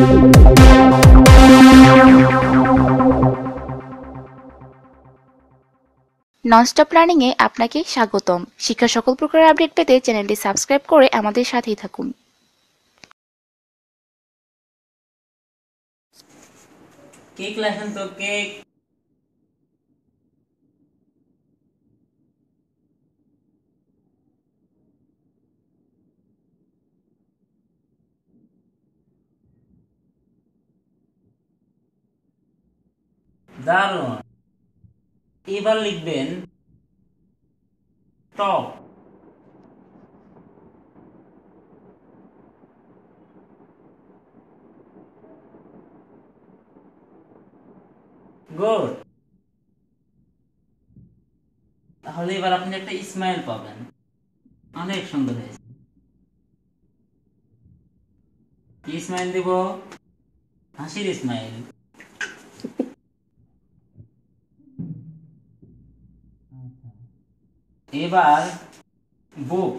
Nonstop learning এ আপনাকে স্বাগতম। শিক্ষার সকল প্রকারের আপডেট পেতে চ্যানেলটি সাবস্ক্রাইব করে আমাদের সাথেই থাকুন। কেক লেখেন তো কেক। দারুণ। এবার লিখবেন টপ। গুড। তাহলে এবার আপনি একটা স্মাইল পাবেন। অনেক সুন্দর হয়েছে। কি স্মাইল দিব? হাসির স্মাইল। এবার বুক।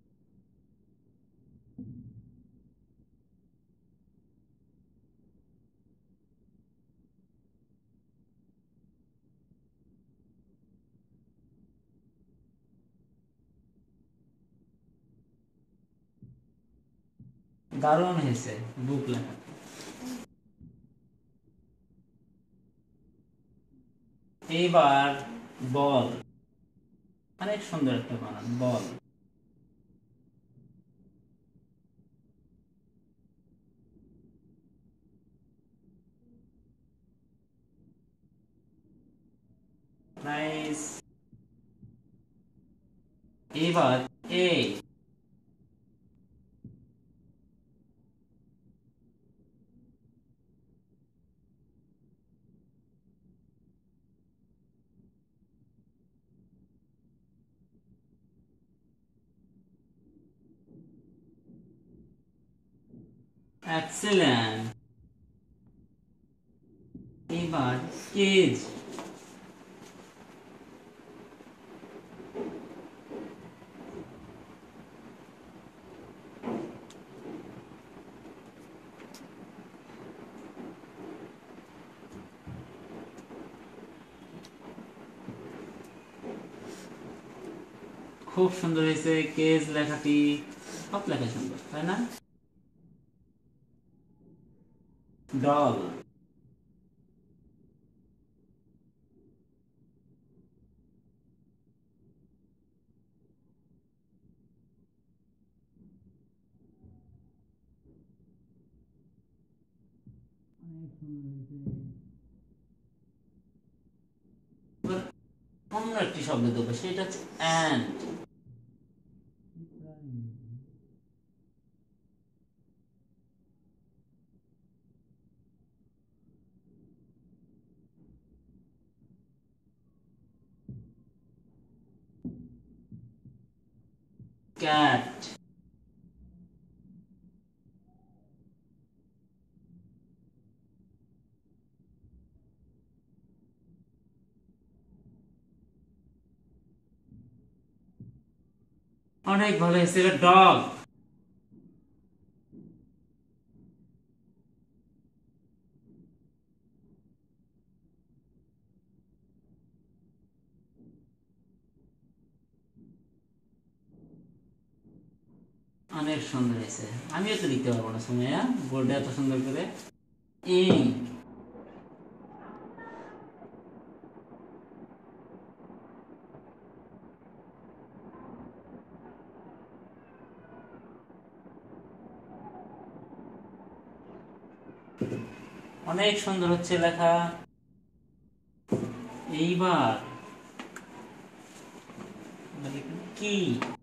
দারুণ হয়েছে বুক লেখা। এইবার বল। অনেক সুন্দর একটা বানান বল। নাইস। এবার এ। এক্সেলেন্ট। এবার কেজ। খুব সুন্দর হয়েছে কেজ লেখাটি। সব লেখা সুন্দর তাই না? ডল। অনেক সুন্দর হয়েছে। অন্য একটি শব্দ দেবো, সেটা হচ্ছে অ্যান্ড। ক্যাট। অনেক ভালো হয়েছে। ডগ। অনেক সুন্দর হয়েছে। আমিও তো লিখতে পারবো না সুমাইয়া, বোর্ডে এত সুন্দর করে। ইঙ্ক। অনেক সুন্দর হচ্ছে লেখা। এইবার কি?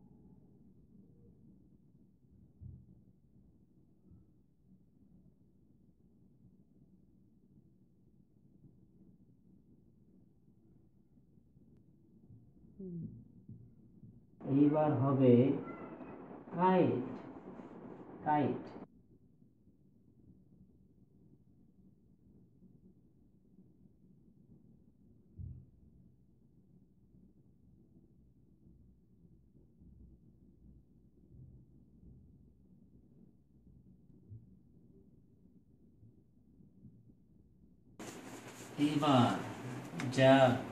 এইবার হবে কাইট। কাইট। এবার যা